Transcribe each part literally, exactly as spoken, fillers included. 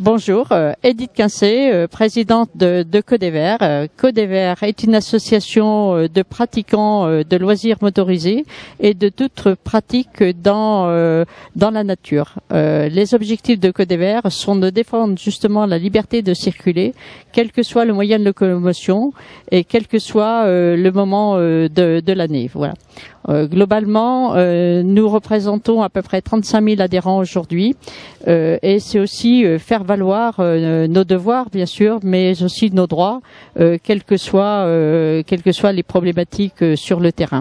Bonjour, euh, Edith Quincé, euh, présidente de, de Codéver. Euh, Codéver est une association euh, de pratiquants euh, de loisirs motorisés et de toute pratique dans euh, dans la nature. Euh, les objectifs de Codéver sont de défendre justement la liberté de circuler, quel que soit le moyen de locomotion et quel que soit euh, le moment euh, de, de l'année. Voilà. Euh, globalement, euh, nous représentons à peu près trente-cinq mille adhérents aujourd'hui euh, et c'est aussi euh, faire valoir euh, nos devoirs, bien sûr, mais aussi nos droits, euh, quelles que soient, euh, quelles que soient les problématiques euh, sur le terrain.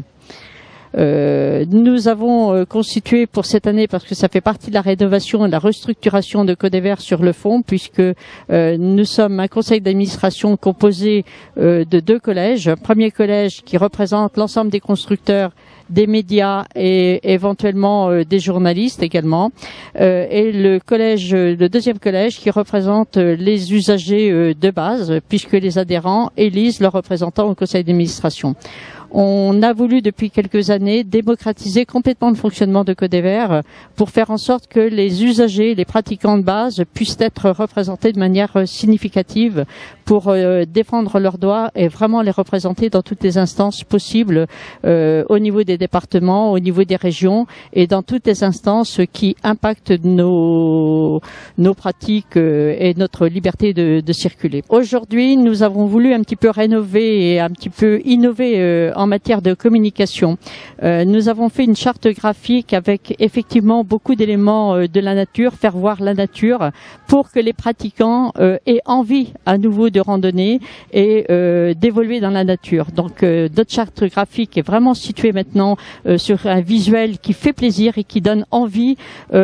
Euh, nous avons euh, constitué pour cette année, parce que ça fait partie de la rénovation et de la restructuration de Codéver sur le fond, puisque euh, nous sommes un conseil d'administration composé euh, de deux collèges. Un premier collège qui représente l'ensemble des constructeurs, des médias et éventuellement euh, des journalistes également, euh, et le collège, le deuxième collège qui représente euh, les usagers euh, de base, puisque les adhérents élisent leurs représentants au conseil d'administration. On a voulu depuis quelques années démocratiser complètement le fonctionnement de Codéver pour faire en sorte que les usagers, les pratiquants de base puissent être représentés de manière significative pour euh, défendre leurs droits et vraiment les représenter dans toutes les instances possibles euh, au niveau des départements, au niveau des régions et dans toutes les instances qui impactent nos, nos pratiques euh, et notre liberté de, de circuler. Aujourd'hui, nous avons voulu un petit peu rénover et un petit peu innover euh, en matière de communication. Euh, nous avons fait une charte graphique avec effectivement beaucoup d'éléments euh, de la nature, faire voir la nature pour que les pratiquants euh, aient envie à nouveau de randonner et euh, d'évoluer dans la nature. Donc euh, notre charte graphique est vraiment située maintenant euh, sur un visuel qui fait plaisir et qui donne envie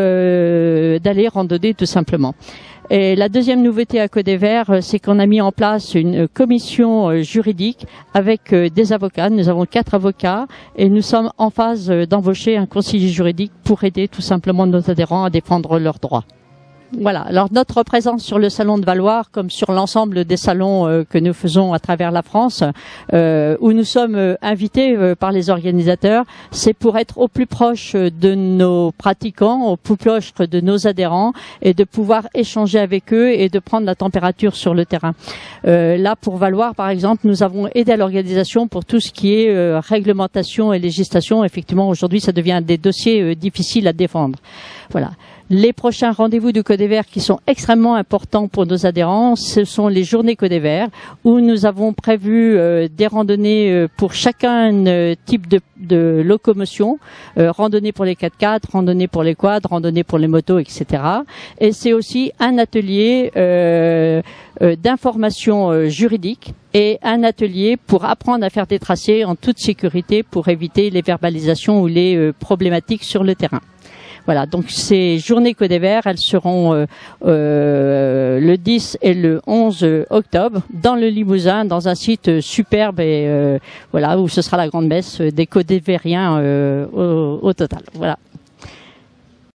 euh, d'aller randonner tout simplement. Et la deuxième nouveauté à Codéver, c'est qu'on a mis en place une commission juridique avec des avocats. Nous avons quatre avocats et nous sommes en phase d'embaucher un conseiller juridique pour aider tout simplement nos adhérents à défendre leurs droits. Voilà. Alors notre présence sur le salon de Valloire, comme sur l'ensemble des salons euh, que nous faisons à travers la France, euh, où nous sommes euh, invités euh, par les organisateurs, c'est pour être au plus proche de nos pratiquants, au plus proche de nos adhérents, et de pouvoir échanger avec eux et de prendre la température sur le terrain. Euh, là, pour Valloire, par exemple, nous avons aidé à l'organisation pour tout ce qui est euh, réglementation et législation. Effectivement, aujourd'hui, ça devient des dossiers euh, difficiles à défendre. Voilà. Les prochains rendez-vous du Codéver qui sont extrêmement importants pour nos adhérents, ce sont les journées Codéver où nous avons prévu euh, des randonnées euh, pour chacun euh, type de, de locomotion, euh, randonnée pour les quatre-quatre, randonnée pour les quads, randonnée pour les motos, et cetera. Et c'est aussi un atelier euh, euh, d'information euh, juridique et un atelier pour apprendre à faire des tracés en toute sécurité pour éviter les verbalisations ou les euh, problématiques sur le terrain. Voilà, donc ces journées Codéver, elles seront euh, euh, le dix et le onze octobre dans le Limousin, dans un site superbe et euh, voilà où ce sera la grande messe des Codéveriens euh, au, au total. Voilà.